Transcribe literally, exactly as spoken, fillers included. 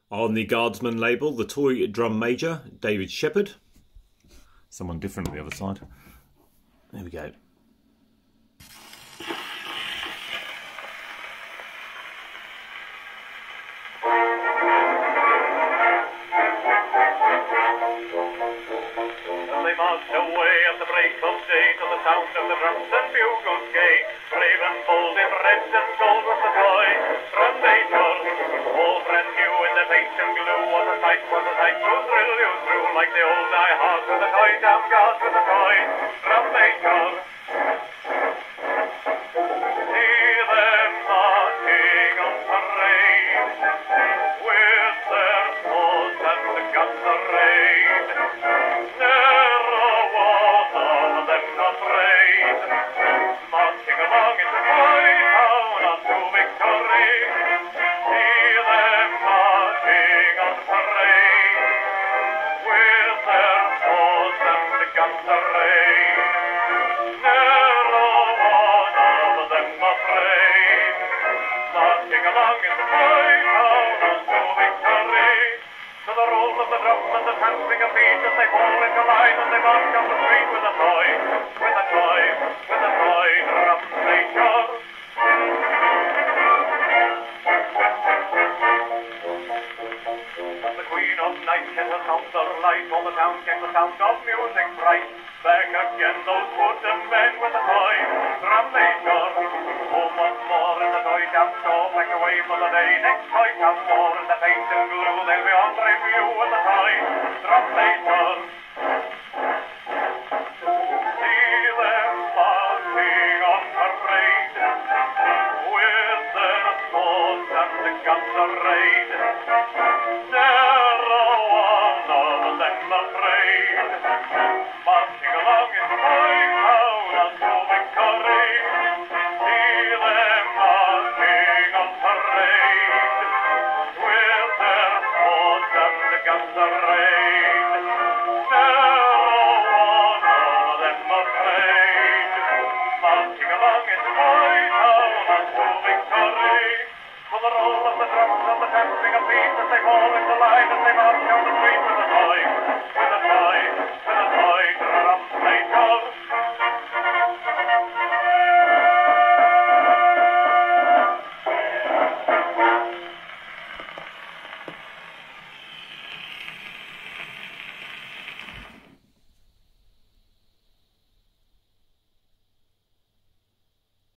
On the Guardsman label, the toy drum major, David Shepherd. Someone different on the other side. There we go. They marched away at the break of day to the sound of the drums and bugles gay. Brave and bold in red and gold was the toy drum major. All brand new in the paint and glue. What a sight, what a sight to thrill you through. Like the old die hard with the toy down guard with the toy drum major. See them marching on parade with their swords and the guns arrayed. Never was of them afraid, marching along in the toy town unto victory. See them marching on parade with their swords and the guns arrayed. Never was of them afraid, marching along in the toy town unto victory. To the roll of the drum and the trampling of feet as they fall into line and they march down the street with a toy, with a toy, with a toy drum major. The Queen of Night can her sound the light, all the town gets the sound of music bright. Back again those wooden men with the toy drum major. Oh, once more in the toy town store, pack away for the day. Next toy town more in the paint and glue, they'll be on review with the toy drum major. See them marching on parade with their swords and the guns arrayed. Never one of them afraid, marching along in the toy